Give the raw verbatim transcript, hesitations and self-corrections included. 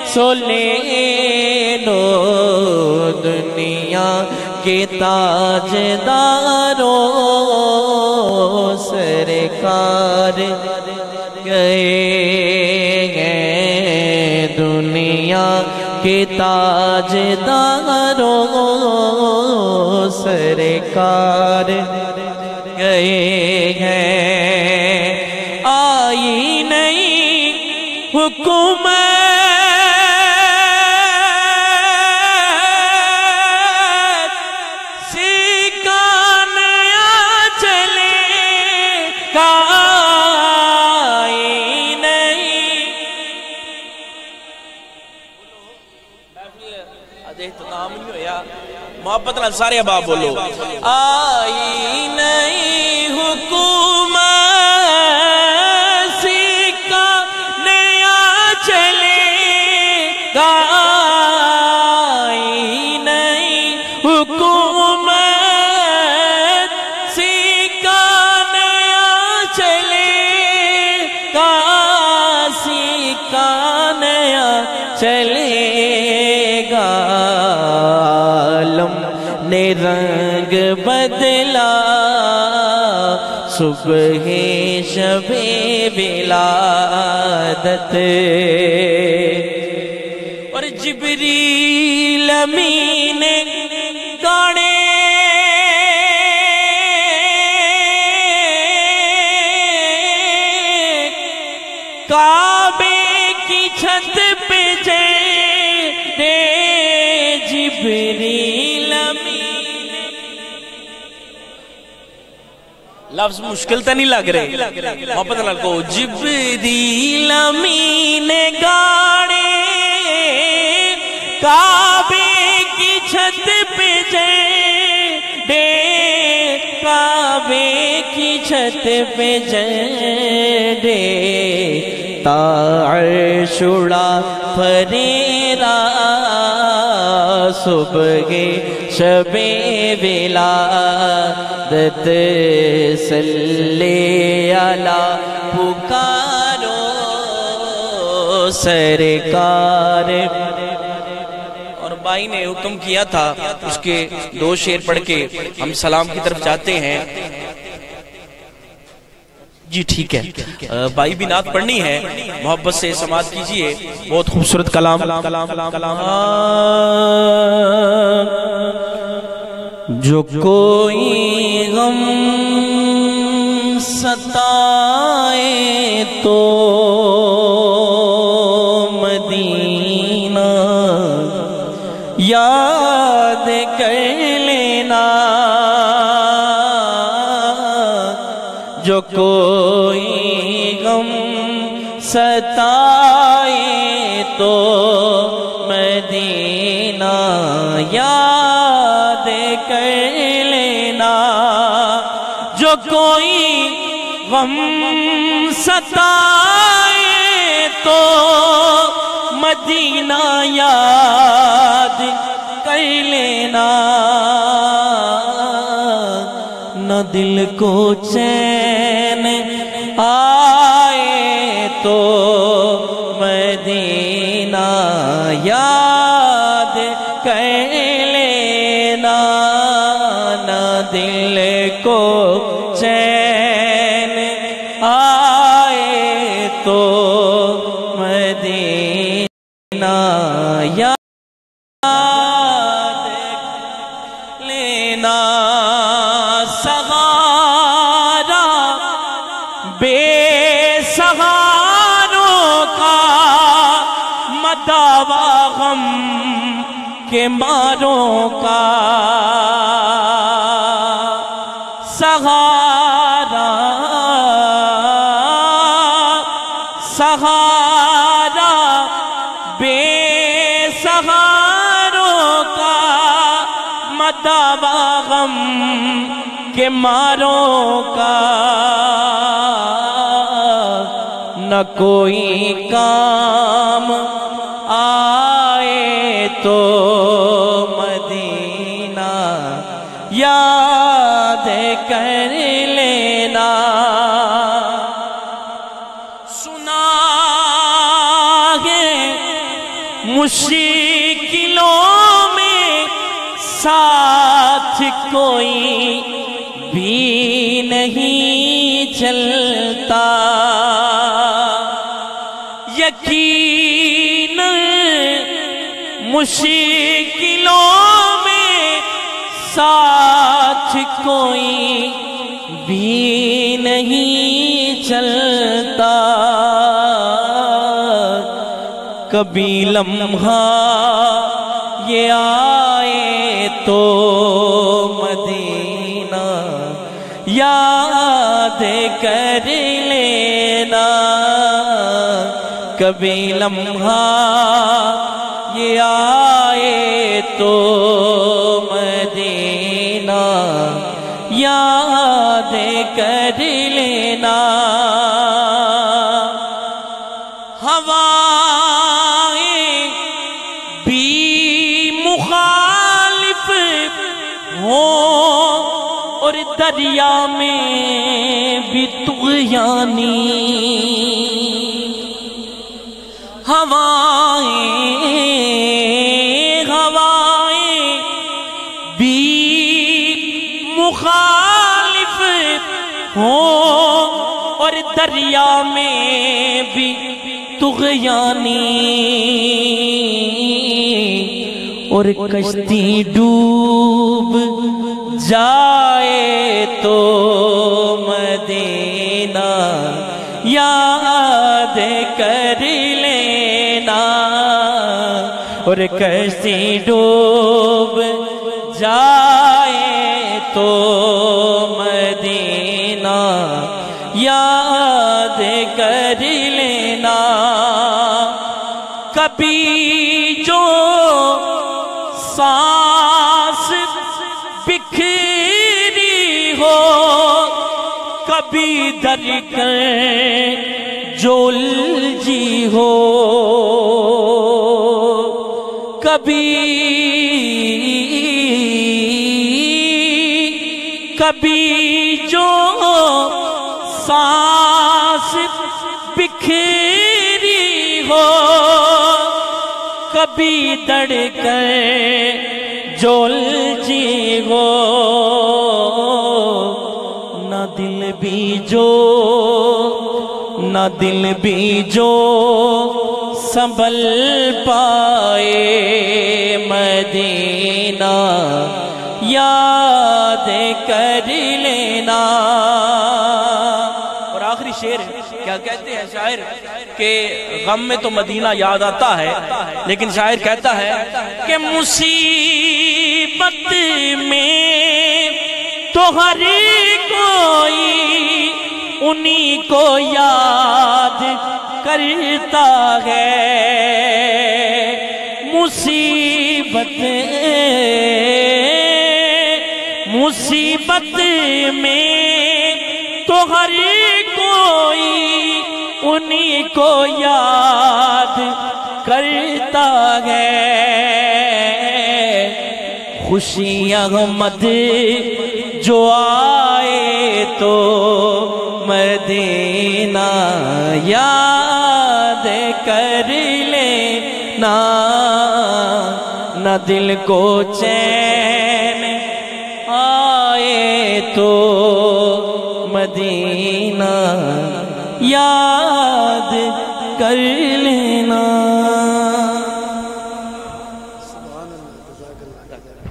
سو لے لو دنیا کے تاجداروں سرکار گئے ہیں دنیا کے تاجداروں سرکار گئے ہیں آئی نئی حکومت محبت نہ سارے اباب بولو آئی نئی حکومت سکہ نیا چلے گا آئی نئی حکومت سکہ نیا چلے گا سکہ نیا چلے گا نے رنگ بدلا صبح شب ولادت اور جبریل امین گانے کعبے کی چھت پہ جے جبریل لفظ مشکل تا نہیں لگ رہے محبت اللہ کو جبریل امین گاڑے کعبے کی چھت پہ جے کعبے کی چھت پہ جے تا عرش اڑا فریرا صبح شب ولادت صلی اللہ پکارو سرکار اور بھائی نے حکم کیا تھا اس کے دو شعر پڑھ کے ہم سلام کی طرف جاتے ہیں جی ٹھیک ہے بھائی بھی نعت پڑھنی ہے محبت سے سماعت کیجئے بہت خوبصورت کلام جو کوئی غم ستائے تو مدینہ یاد کر لینا جو کوئی غم ستائے تو مدینہ یاد کر لینا جو کوئی غم ستائے تو مدینہ یاد کر لینا نہ دل کو چین آئے تو مدینہ یاد کر لینا نہ دل کو چین آئے تو مدینہ یاد لینا سہارا بے سہاروں کا مداوا غم کے ماروں کا سہارا سہارا بے سہاروں کا مداوا غم کے ماروں کا نہ کوئی کام آئے تو مدینہ یاد کر لینا سنا ہے مشکلوں میں ساتھ کوئی بھی نہیں چلتا، یقیناً مشکلوں میں ساتھ کوئی بھی نہیں چلتا، کبھی لمحہ یہ آئے تو مدینہ یاد کر لینا، کبھی لمحہ یہ آئے تو مدینہ یاد کر لینا، ہوائیں بھی مخالف ہوں اور دریا میں بھی طغیانی، ہوائیں ہوائیں بھی مخالف ہوں اور دریا میں بھی طغیانی، اور کشتی ڈوب جائے تو مدینہ یاد کر لینا، اور کشتی ڈوب جائے تو مدینہ یاد کر لینا، کبھی جو سانس بکھری ہو، کبھی دھڑکن جو الجھی ہو، کبھی کبھی جو سانس بکھری ہو، کبھی دھڑکن جو الجھی ہو، نہ دل بھی جو نہ دل بھی جو سنبھل پائے مدینہ یاد کر لینا، اور آخری شعر کیا کہتے ہیں شاعر کہ غم میں تو مدینہ یاد آتا ہے، لیکن شاعر کہتا ہے کہ مصیبت میں تو ہر کوئی انہی کو یاد کرتا ہے، مصیبت مصیبت میں تو ہر کوئی انہی کو یاد کرتا ہے، خوشی احمد جو آئے تو مدینہ یاد کر لینا، نہ دل کو چین آئے تو مدینہ یاد کر لینا۔